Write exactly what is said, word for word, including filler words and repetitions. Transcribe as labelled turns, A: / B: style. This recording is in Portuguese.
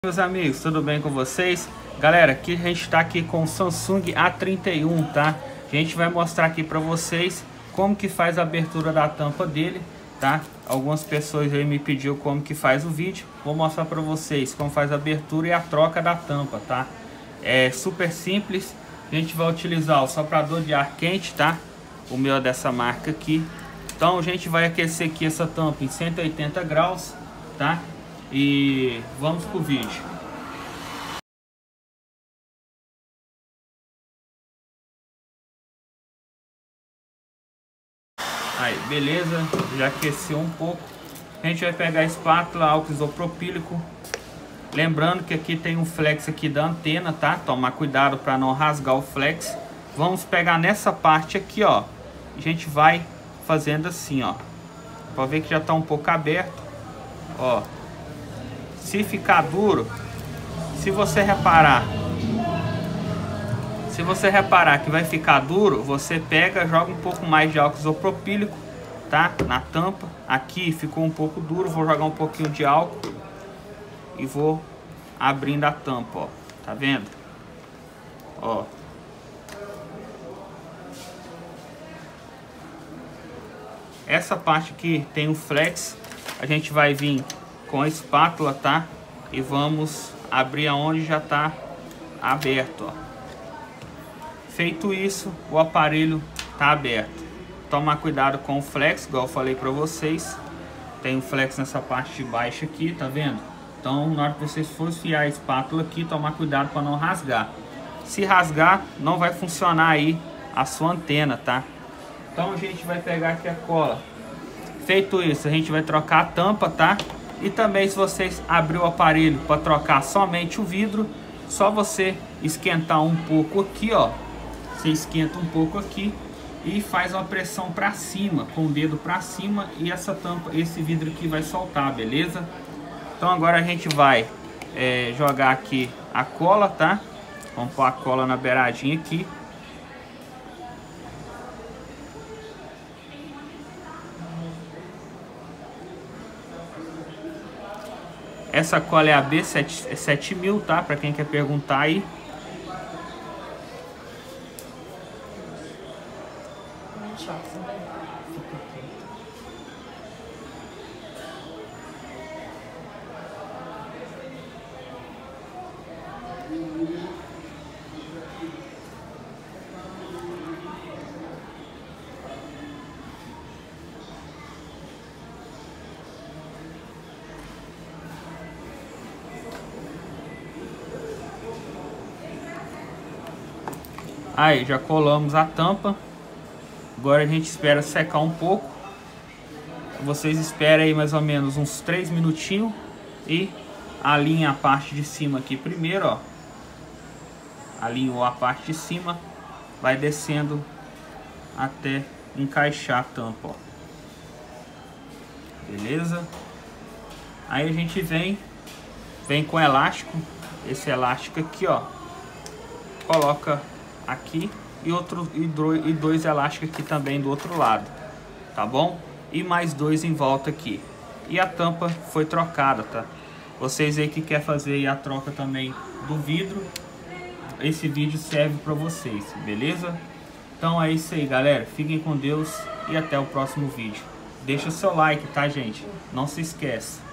A: Meus amigos, tudo bem com vocês? Galera, aqui a gente está aqui com o Samsung A trinta e um, tá? A gente vai mostrar aqui para vocês como que faz a abertura da tampa dele, tá? Algumas pessoas aí me pediu como que faz o vídeo. Vou mostrar para vocês como faz a abertura e a troca da tampa, tá? É super simples. A gente vai utilizar o soprador de ar quente, tá? O meu é dessa marca aqui. Então a gente vai aquecer aqui essa tampa em cento e oitenta graus, tá? E vamos pro vídeo. Aí, beleza, já aqueceu um pouco. A gente vai pegar a espátula, álcool isopropílico. Lembrando que aqui tem um flex aqui da antena, tá? Tomar cuidado para não rasgar o flex. Vamos pegar nessa parte aqui, ó. A gente vai fazendo assim, ó. Pode ver que já tá um pouco aberto, ó. Se ficar duro, se você reparar, se você reparar que vai ficar duro, você pega, joga um pouco mais de álcool isopropílico, tá? Na tampa. Aqui ficou um pouco duro, vou jogar um pouquinho de álcool e vou abrindo a tampa, ó. Tá vendo? Ó. Essa parte aqui tem o flex, a gente vai vir com a espátula, tá? E vamos abrir aonde já tá aberto, ó. Feito isso, o aparelho tá aberto. Tomar cuidado com o flex, igual eu falei para vocês. Tem um flex nessa parte de baixo aqui, tá vendo? Então, na hora que vocês forem enfiar a espátula aqui, tomar cuidado para não rasgar. Se rasgar, não vai funcionar aí a sua antena, tá? Então a gente vai pegar aqui a cola. Feito isso, a gente vai trocar a tampa, tá? E também, se vocês abrir o aparelho para trocar somente o vidro, só você esquentar um pouco aqui, ó. Você esquenta um pouco aqui e faz uma pressão para cima, com o dedo para cima, e essa tampa, esse vidro aqui vai soltar, beleza? Então agora a gente vai é, jogar aqui a cola, tá? Vamos pôr a cola na beiradinha aqui. Essa cola é a B sete mil, tá? Para quem quer perguntar aí. Aí, já colamos a tampa. Agora a gente espera secar um pouco. Vocês esperam aí mais ou menos uns três minutinhos. E alinha a parte de cima aqui primeiro, ó. Alinhou a parte de cima. Vai descendo até encaixar a tampa, ó. Beleza? Aí a gente vem Vem com elástico. Esse elástico aqui, ó. Coloca aqui e outro e dois elásticos aqui também do outro lado, tá bom? E mais dois em volta aqui. E a tampa foi trocada, tá? Vocês aí que quer fazer aí a troca também do vidro, esse vídeo serve para vocês, beleza? Então é isso aí, galera. Fiquem com Deus e até o próximo vídeo. Deixa o seu like, tá, gente? Não se esquece.